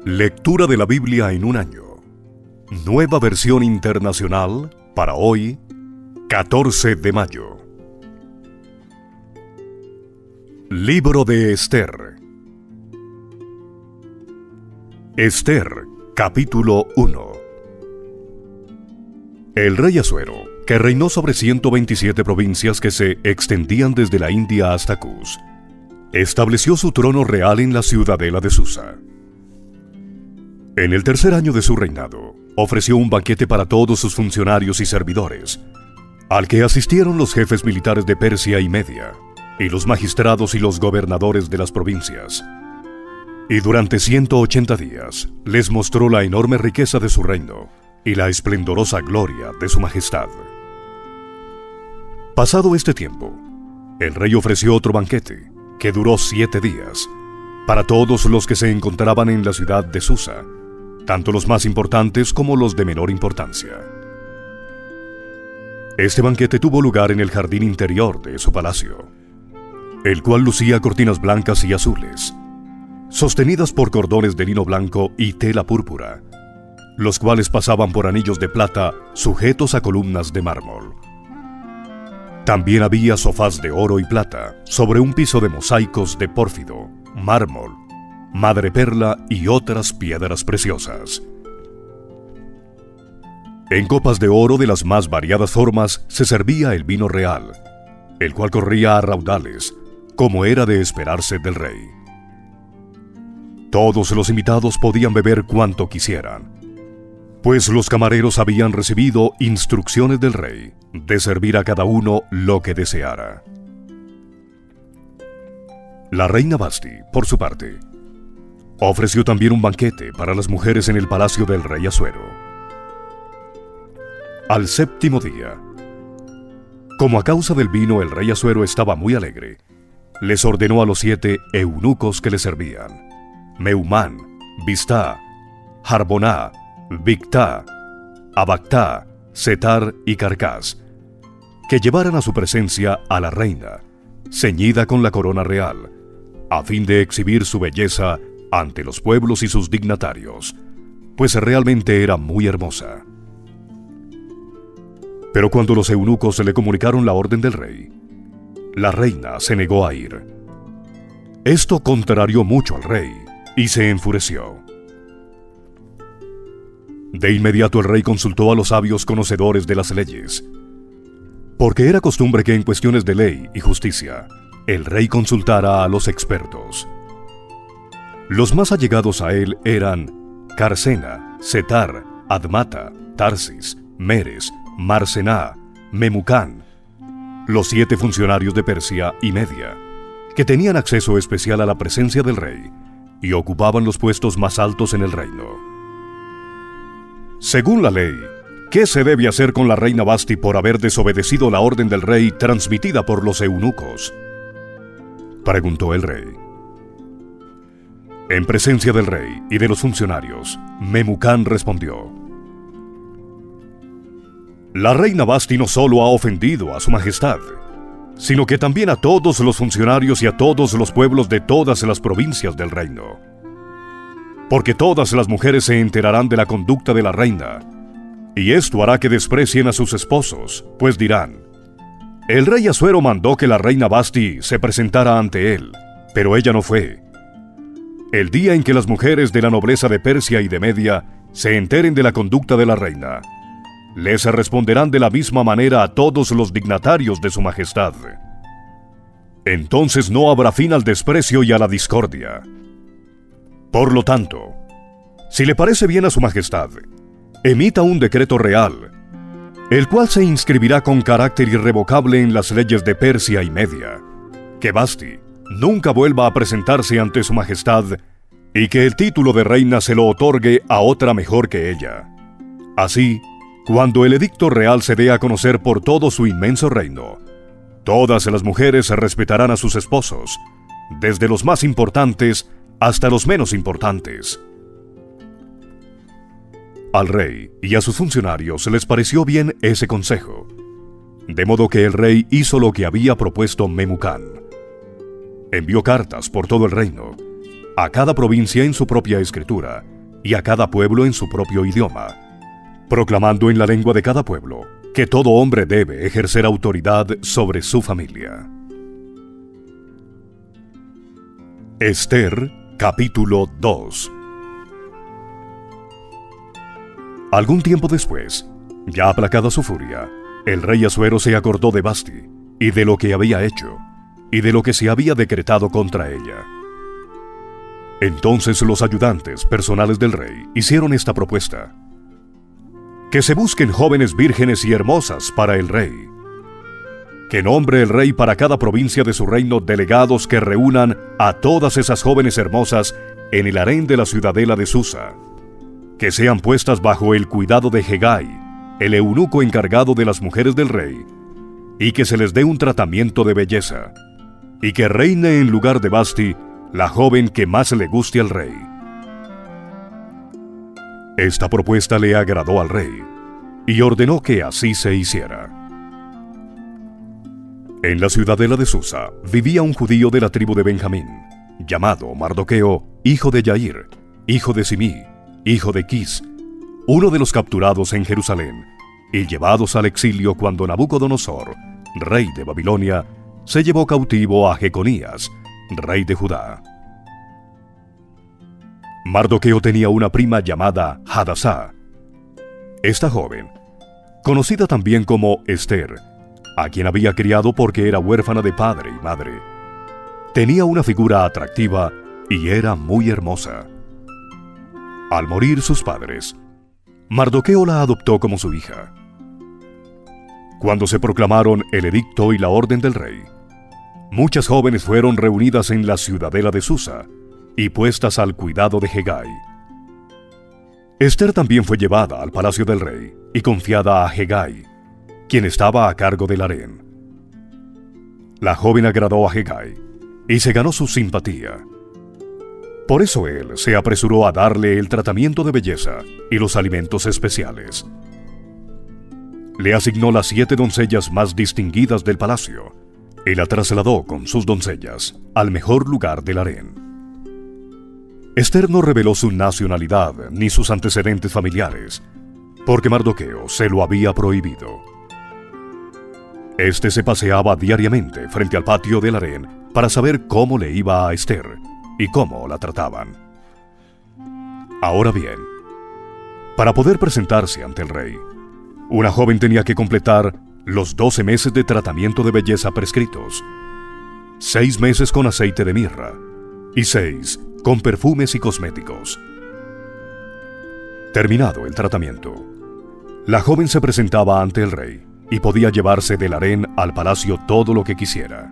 Lectura de la Biblia en un año. Nueva versión internacional para hoy, 14 de mayo. Libro de Esther. Esther, capítulo 1. El rey Asuero, que reinó sobre 127 provincias que se extendían desde la India hasta Cus, estableció su trono real en la ciudadela de Susa. En el tercer año de su reinado, ofreció un banquete para todos sus funcionarios y servidores, al que asistieron los jefes militares de Persia y Media, y los magistrados y los gobernadores de las provincias. Y durante 180 días les mostró la enorme riqueza de su reino y la esplendorosa gloria de su majestad. Pasado este tiempo, el rey ofreció otro banquete, que duró 7 días, para todos los que se encontraban en la ciudad de Susa, tanto los más importantes como los de menor importancia. Este banquete tuvo lugar en el jardín interior de su palacio, el cual lucía cortinas blancas y azules, sostenidas por cordones de lino blanco y tela púrpura, los cuales pasaban por anillos de plata sujetos a columnas de mármol. También había sofás de oro y plata sobre un piso de mosaicos de pórfido, mármol, madreperla y otras piedras preciosas. En copas de oro de las más variadas formas se servía el vino real, el cual corría a raudales, como era de esperarse del rey. Todos los invitados podían beber cuanto quisieran, pues los camareros habían recibido instrucciones del rey de servir a cada uno lo que deseara. La reina Vasti, por su parte, ofreció también un banquete para las mujeres en el palacio del rey Asuero. Al séptimo día, como a causa del vino el rey Asuero estaba muy alegre, les ordenó a los 7 eunucos que le servían, Meumán, Biztá, Harboná, Bigtá, Abagtá, Setar y Carcás, que llevaran a su presencia a la reina, ceñida con la corona real, a fin de exhibir su belleza ante los pueblos y sus dignatarios, pues realmente era muy hermosa. Pero cuando los eunucos le comunicaron la orden del rey, la reina se negó a ir. Esto contrarió mucho al rey y se enfureció. De inmediato el rey consultó a los sabios conocedores de las leyes, porque era costumbre que en cuestiones de ley y justicia, el rey consultara a los expertos. Los más allegados a él eran Carcena, Setar, Admata, Tarsis, Meres, Marcená, Memucán, los 7 funcionarios de Persia y Media, que tenían acceso especial a la presencia del rey y ocupaban los puestos más altos en el reino. Según la ley, ¿qué se debe hacer con la reina Vasti por haber desobedecido la orden del rey transmitida por los eunucos?, preguntó el rey. En presencia del rey y de los funcionarios, Memucán respondió: La reina Vasti no solo ha ofendido a su majestad, sino que también a todos los funcionarios y a todos los pueblos de todas las provincias del reino. Porque todas las mujeres se enterarán de la conducta de la reina, y esto hará que desprecien a sus esposos, pues dirán: el rey Asuero mandó que la reina Vasti se presentara ante él, pero ella no fue. El día en que las mujeres de la nobleza de Persia y de Media se enteren de la conducta de la reina, les responderán de la misma manera a todos los dignatarios de su majestad. Entonces no habrá fin al desprecio y a la discordia. Por lo tanto, si le parece bien a su majestad, emita un decreto real, el cual se inscribirá con carácter irrevocable en las leyes de Persia y Media, que Vasti nunca vuelva a presentarse ante su majestad y que el título de reina se lo otorgue a otra mejor que ella. Así, cuando el edicto real se dé a conocer por todo su inmenso reino, todas las mujeres respetarán a sus esposos, desde los más importantes hasta los menos importantes. Al rey y a sus funcionarios les pareció bien ese consejo, de modo que el rey hizo lo que había propuesto Memucán. Envió cartas por todo el reino, a cada provincia en su propia escritura, y a cada pueblo en su propio idioma, proclamando en la lengua de cada pueblo que todo hombre debe ejercer autoridad sobre su familia. Esther, capítulo 2. Algún tiempo después, ya aplacada su furia, el rey Asuero se acordó de Vasti, y de lo que había hecho, y de lo que se había decretado contra ella. Entonces los ayudantes personales del rey hicieron esta propuesta: que se busquen jóvenes vírgenes y hermosas para el rey. Que nombre el rey para cada provincia de su reino delegados que reúnan a todas esas jóvenes hermosas en el harén de la ciudadela de Susa. Que sean puestas bajo el cuidado de Hegai, el eunuco encargado de las mujeres del rey, y que se les dé un tratamiento de belleza, y que reine en lugar de Vasti la joven que más le guste al rey. Esta propuesta le agradó al rey, y ordenó que así se hiciera. En la ciudadela de Susa vivía un judío de la tribu de Benjamín, llamado Mardoqueo, hijo de Yair, hijo de Simí, hijo de Quis, uno de los capturados en Jerusalén y llevados al exilio cuando Nabucodonosor, rey de Babilonia, se llevó cautivo a Jeconías, rey de Judá. Mardoqueo tenía una prima llamada Hadasá. Esta joven, conocida también como Esther, a quien había criado porque era huérfana de padre y madre, tenía una figura atractiva y era muy hermosa. Al morir sus padres, Mardoqueo la adoptó como su hija. Cuando se proclamaron el edicto y la orden del rey, muchas jóvenes fueron reunidas en la ciudadela de Susa y puestas al cuidado de Hegai. Esther también fue llevada al palacio del rey y confiada a Hegai, quien estaba a cargo del harén. La joven agradó a Hegai y se ganó su simpatía. Por eso él se apresuró a darle el tratamiento de belleza y los alimentos especiales. Le asignó las 7 doncellas más distinguidas del palacio y la trasladó con sus doncellas al mejor lugar del harén. Esther no reveló su nacionalidad ni sus antecedentes familiares, porque Mardoqueo se lo había prohibido. Este se paseaba diariamente frente al patio del harén para saber cómo le iba a Esther y cómo la trataban. Ahora bien, para poder presentarse ante el rey, una joven tenía que completar los 12 meses de tratamiento de belleza prescritos, 6 meses con aceite de mirra y 6 con perfumes y cosméticos. Terminado el tratamiento, la joven se presentaba ante el rey y podía llevarse del harén al palacio todo lo que quisiera.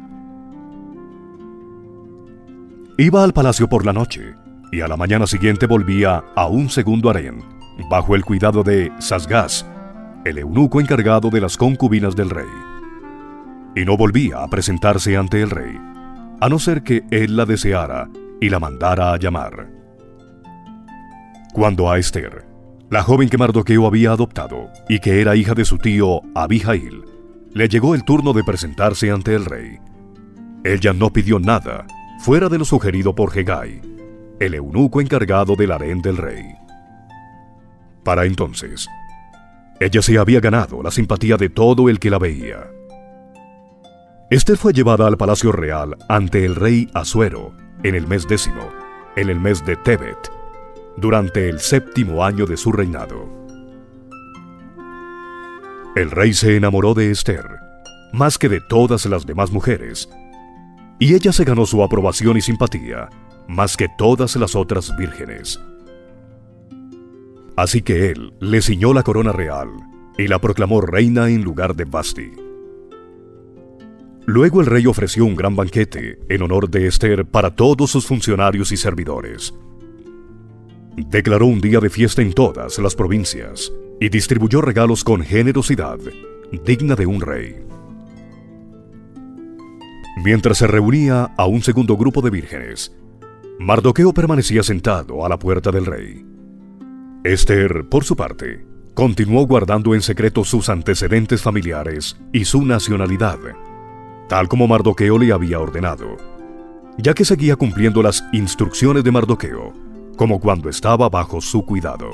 Iba al palacio por la noche y a la mañana siguiente volvía a un segundo harén, bajo el cuidado de Sasgás, el eunuco encargado de las concubinas del rey. Y no volvía a presentarse ante el rey, a no ser que él la deseara y la mandara a llamar. Cuando a Esther, la joven que Mardoqueo había adoptado y que era hija de su tío Abihail, le llegó el turno de presentarse ante el rey, ella no pidió nada fuera de lo sugerido por Hegai, el eunuco encargado del harén del rey. Para entonces, ella se había ganado la simpatía de todo el que la veía. Esther fue llevada al palacio real ante el rey Asuero en el mes 10, en el mes de Tebet, durante el 7º año de su reinado. El rey se enamoró de Esther, más que de todas las demás mujeres, y ella se ganó su aprobación y simpatía, más que todas las otras vírgenes. Así que él le ciñó la corona real y la proclamó reina en lugar de Vasti. Luego el rey ofreció un gran banquete en honor de Esther para todos sus funcionarios y servidores. Declaró un día de fiesta en todas las provincias y distribuyó regalos con generosidad digna de un rey. Mientras se reunía a un segundo grupo de vírgenes, Mardoqueo permanecía sentado a la puerta del rey. Esther, por su parte, continuó guardando en secreto sus antecedentes familiares y su nacionalidad, tal como Mardoqueo le había ordenado, ya que seguía cumpliendo las instrucciones de Mardoqueo, como cuando estaba bajo su cuidado.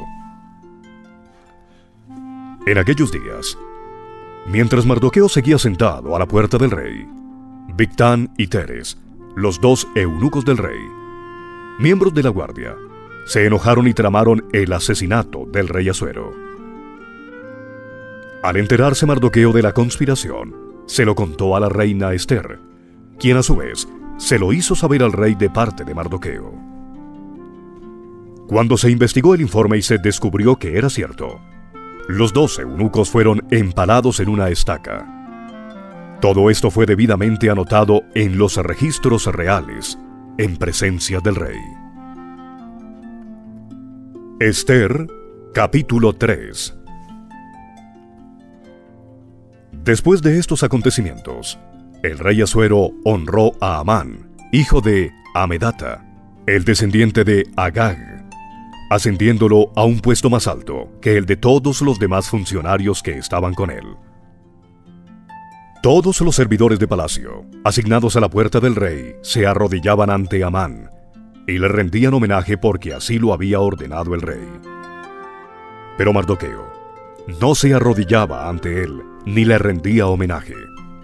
En aquellos días, mientras Mardoqueo seguía sentado a la puerta del rey, Bigtán y Teres, los dos eunucos del rey, miembros de la guardia, se enojaron y tramaron el asesinato del rey Asuero. Al enterarse Mardoqueo de la conspiración, se lo contó a la reina Ester, quien a su vez se lo hizo saber al rey de parte de Mardoqueo. Cuando se investigó el informe y se descubrió que era cierto, los 2 eunucos fueron empalados en una estaca. Todo esto fue debidamente anotado en los registros reales, en presencia del rey. Ester, capítulo 3. Después de estos acontecimientos, el rey Asuero honró a Amán, hijo de Amedata, el descendiente de Agag, ascendiéndolo a un puesto más alto que el de todos los demás funcionarios que estaban con él. Todos los servidores de palacio, asignados a la puerta del rey, se arrodillaban ante Amán y le rendían homenaje porque así lo había ordenado el rey. Pero Mardoqueo no se arrodillaba ante él ni le rendía homenaje.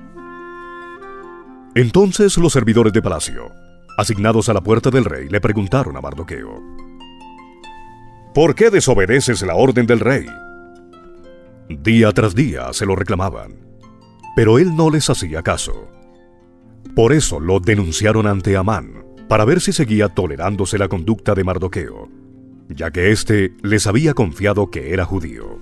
Entonces los servidores de palacio, asignados a la puerta del rey, le preguntaron a Mardoqueo: ¿por qué desobedeces la orden del rey? Día tras día se lo reclamaban, pero él no les hacía caso. Por eso lo denunciaron ante Amán, para ver si seguía tolerándose la conducta de Mardoqueo, ya que éste les había confiado que era judío.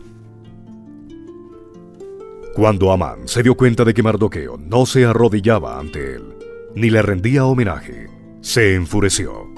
Cuando Amán se dio cuenta de que Mardoqueo no se arrodillaba ante él, ni le rendía homenaje, se enfureció